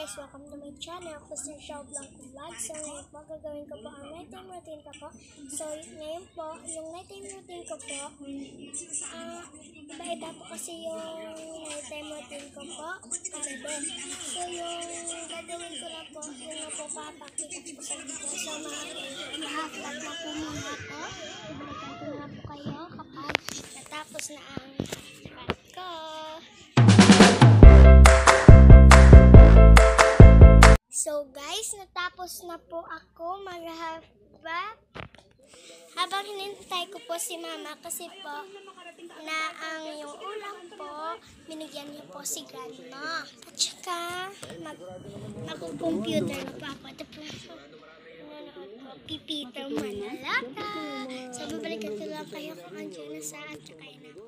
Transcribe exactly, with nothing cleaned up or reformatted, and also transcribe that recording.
guys, welcome to my channel, Mister Shaw Vlog Vlog. So ngayon po, gagawin ko po ang nighttime routine ko po. So ngayon po, yung nighttime routine ko po, ah, uh, iba-iba po kasi yung nighttime routine ko po, para din. So yung gagawin ko na po, yun na po papakita ko sa video. So maha-vlog na po muna ako. Ibalikan ko na po kayo kapag natapos na ang vlog ko. So guys, natapos na po ako maghahaba. Habang hinintay ko po si mama kasi po na ang yung ulam po, binigyan niyo po si grandma. At saka mag, mag-computer na po ako. Ito po, nanonood po, Pipito Manalata. So babalikan ko lang kayo kung andyan na sa at saka yun.